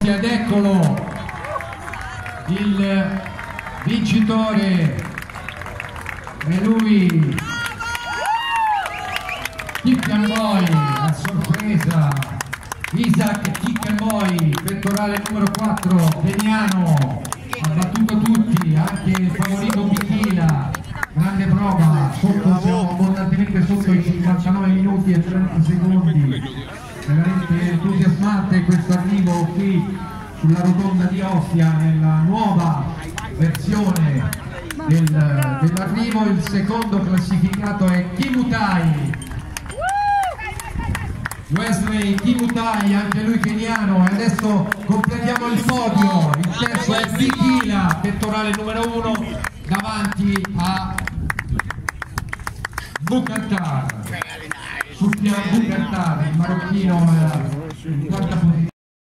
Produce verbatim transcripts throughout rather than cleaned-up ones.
Ed eccolo il vincitore, è lui, Chickenboy, a sorpresa, Isaac Chickenboy, pettorale numero quattro, keniano, ha battuto tutti, anche il favorito Michila, grande prova, sotto, siamo abbondantemente sotto i cinquantanove minuti e trenta secondi. Veramente entusiasmante questo arrivo qui sulla rotonda di Ostia nella nuova versione del, dell'arrivo. Il secondo classificato è Kimutai, Wesley Kimutai, anche lui keniano, e adesso completiamo il podio. Il terzo è Bikila, pettorale numero uno, davanti a Bukantar. Sufjan Bukantar, il marocchino, in quarta posizione.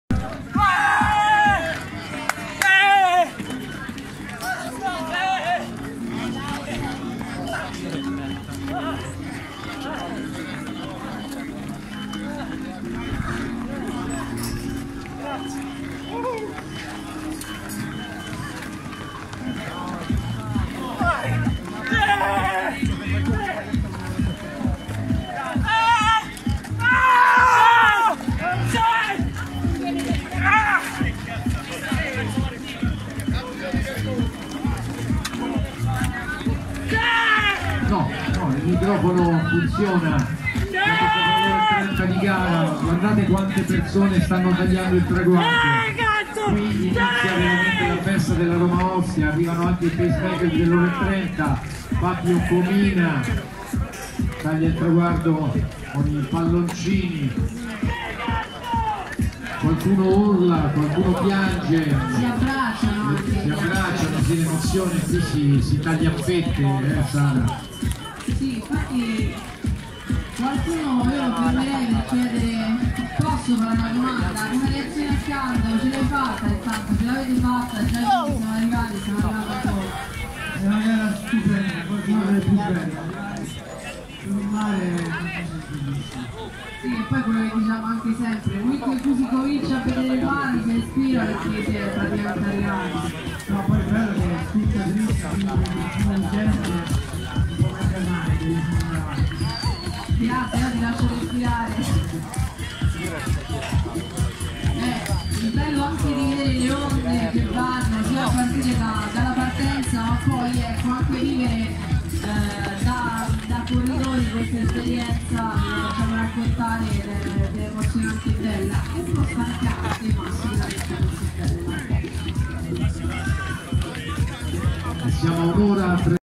No, no, il microfono funziona trenta di gara, guardate quante persone stanno tagliando il traguardo. Qui inizia veramente la festa della Roma Ostia, arrivano anche i pacemaker dell'ora e trenta, Fabio Comina taglia il traguardo con i palloncini, qualcuno urla, qualcuno piange, si abbracciano, si abbracciano, si emozione, qui si, si taglia a fette, eh Sara? Sì, infatti qualcuno io fermerei per chiedere, posso fare una domanda, come reazione a caldo, ce l'hai fatta intanto, ce l'avete fatta, già ci siamo arrivati, siamo arrivati a poco. È una gara stupenda, qualcuno delle più belle, sul mare. Sì, e poi quello che diciamo anche sempre, lui in cui si comincia a vedere il mare, si respira perché si è praticamente arrivati. No, poi è bello che è tutta dritta, quindi il genere un po' mezzo al mare, devi andare avanti. Grazie, io ti lascio respirare. Eh, il bello anche di vedere le onde che vanno, sia a partire da, dalla partenza, ma poi ecco anche vivere eh, da, da corridori questa esperienza, vi facciamo raccontare delle emozionanti belle, un po' stancante, ma sicuramente così bella. Siamo un'ora